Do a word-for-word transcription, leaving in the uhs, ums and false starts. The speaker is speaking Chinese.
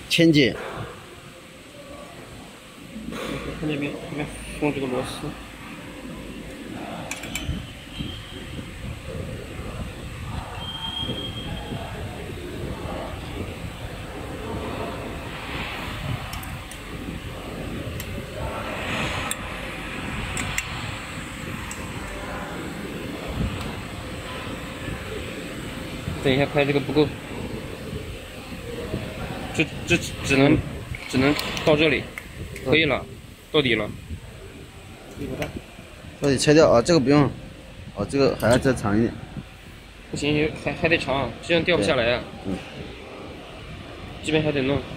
前节。 看那边，这边封这个螺丝。等一下拍这个不够，这这只能只能到这里，可以了，到底了。 到底拆掉啊？这个不用，哦，这个还要再长一点。 不行，还还得长，这样掉不下来啊。 嗯， 这边还得弄。